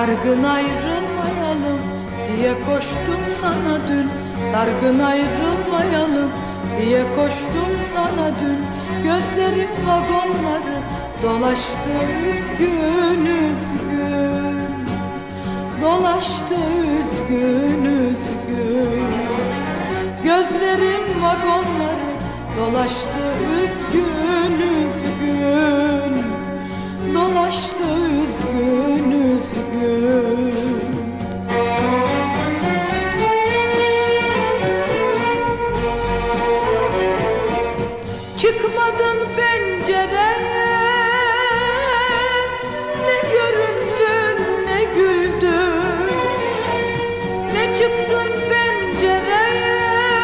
Dargın ayrılmayalım diye koştum sana dün. Dargın ayrılmayalım diye koştum sana dün. Gözlerim vagonları dolaştı üzgün üzgün. Dolaştı üzgün üzgün. Gözlerim vagonları dolaştı üzgün üzgün. Dolaştı üzgün üzgün. Çıkmadın pencereye, ne göründün ne güldün. Ne çıktın pencereye,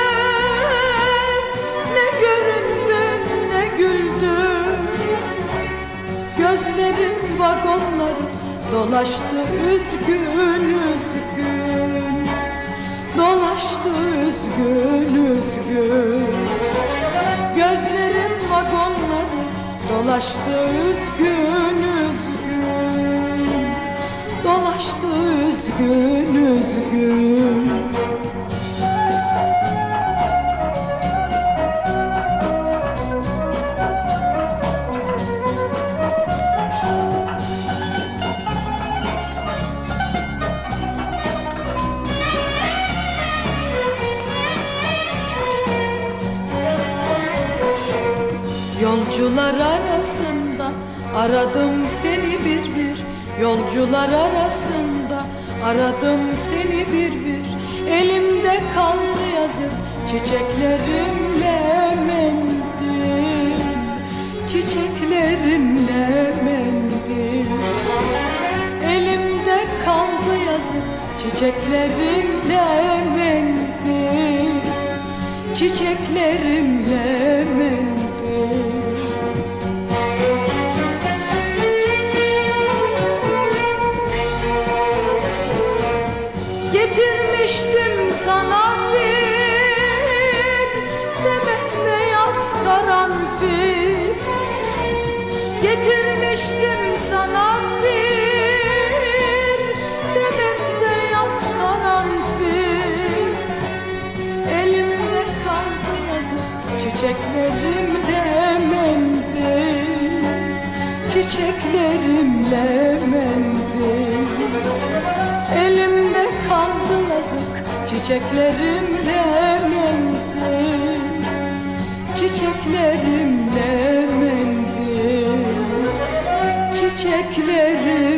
ne göründün ne güldün. Gözlerim vagonları dolaştı üzgün üzgün. Dolaştı üzgün üzgün. Gözlerim vagonları dolaştı üzgün üzgün. Dolaştı üzgün üzgün. Yolcular arasında aradım seni bir bir. Yolcular arasında aradım seni bir bir. Elimde kaldı yazık çiçeklerimle mendil. Çiçeklerimle mendil. Elimde kaldı yazık çiçeklerimle mendil. Çiçeklerimle mendil. Getirmiştim sana bir demet beyaz karanfil. Getirmiştim sana bir demet beyaz karanfil. Elimde kaldı yazık çiçeklerimle mendil. Çiçeklerimle mendil. Elimde kaldı yazık çiçeklerimle mendil. Çiçeklerimle mendil. Çiçeklerim